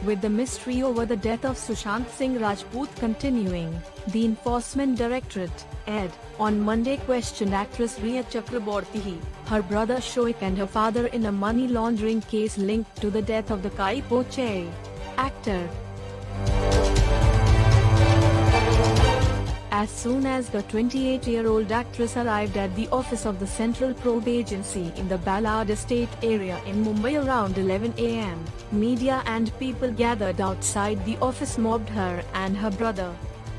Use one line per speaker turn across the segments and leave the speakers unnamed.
With the mystery over the death of Sushant Singh Rajput continuing, the Enforcement Directorate, ED, on Monday questioned actress Rhea Chakraborty, her brother Shoaib and her father in a money laundering case linked to the death of the Kai Po Che actor. As soon as the 28-year-old actress arrived at the office of the Central Probe Agency in the Ballad Estate area in Mumbai around 11 am, media and people gathered outside the office mobbed her and her brother.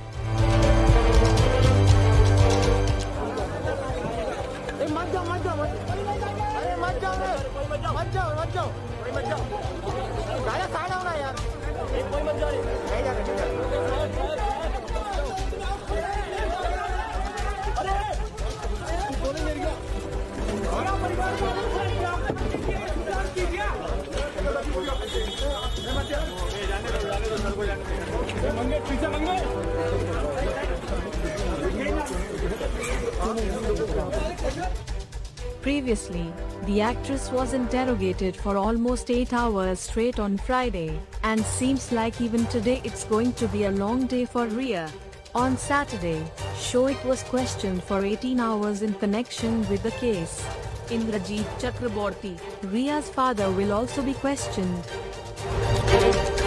Previously, the actress was interrogated for almost 8 hours straight on Friday, and seems like even today it's going to be a long day for Rhea. On Saturday, Shoaib was questioned for 18 hours in connection with the case. Indrajit Chakraborty, Rhea's father, will also be questioned.